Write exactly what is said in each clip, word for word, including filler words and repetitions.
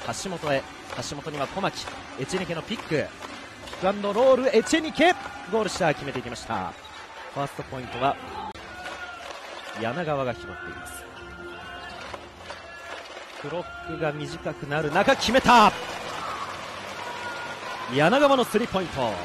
橋本へ。橋本には小牧、エチェニケのピック、ピックアンドロール、エチェニケゴール下決めていきました。ファーストポイントは柳川が決まっています。クロックが短くなる中決めた。柳川のスリーポイント。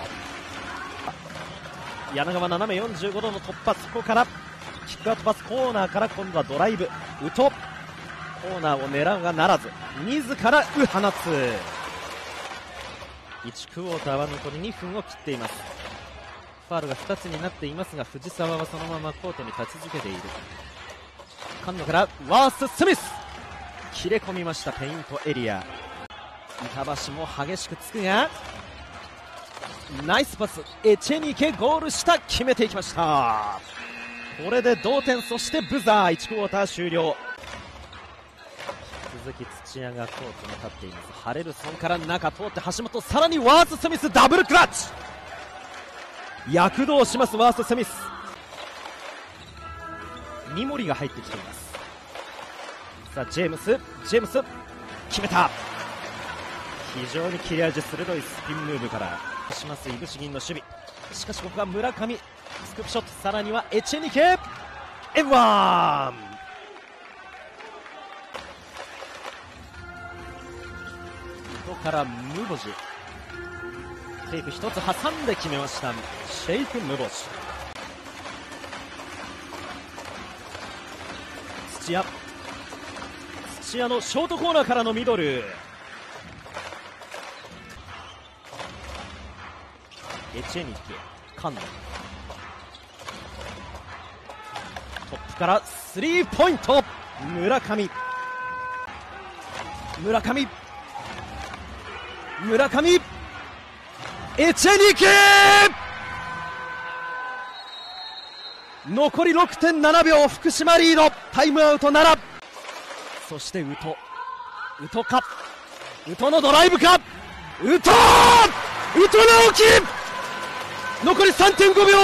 柳川斜めよんじゅうごどの突破、そこからキックアウトパス、コーナーから今度はドライブ、宇都コーナーを狙うがならず自らう放つ。いちクォーターは残りにふんを切っています。ファウルがふたつになっていますが藤沢はそのままコートに立ち続けている。菅野からワース・スミス、切れ込みました。ペイントエリア、板橋も激しくつくがナイスパス、エチェニケゴール下決めていきました。これで同点、そしてブザー、いちクォーター終了。鈴木土屋がコートに立っています。ハレルソンから中通って橋本、さらにワース・スミスダブルクラッチ、躍動しますワース・スミス。三森が入ってきています。さあジェームス、ジェームス決めた。非常に切れ味鋭いスピンムーブからしますイブシギンの守備。しかしここは村上スクープショット、さらにはエチェニケエワン、ここからムボジ、テイク一つ挟んで決めました。シェイク・ムボジ。土屋、土屋のショートコーナーからのミドル、エチェニケ、カンノ、トップからスリーポイント、村上、村上、村上、エチェニケ、残り ろくてんななびょう、福島リード、タイムアウトなら。そして宇都、宇都か、宇都のドライブか、宇都、宇都直樹、残り さんてんごびょう、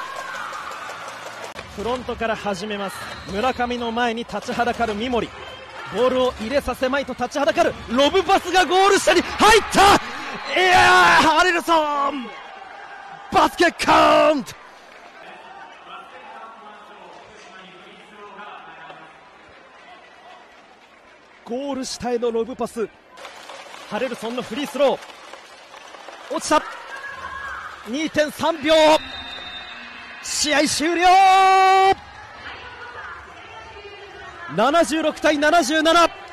フロントから始めます。村上の前に立ちはだかる三森、ボールを入れさせまいと立ちはだかるロブパスがゴール下に入った。いやー、ハレルソンバスケカウント。ゴール下へのロブパス、ハレルソンのフリースロー落ちた。 にてんさんびょう、試合終了。ななじゅうろくたいななじゅうなな。